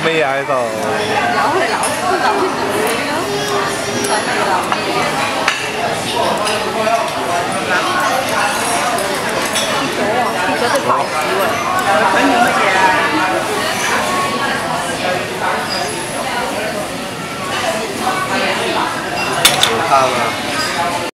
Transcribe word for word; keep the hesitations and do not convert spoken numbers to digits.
咩啊喺度？ 有係扭扭啲女咯，唔使咪扭嘢。跌咗啊！跌咗隻牌子喎。佢要乜嘢啊？ 好貪啊！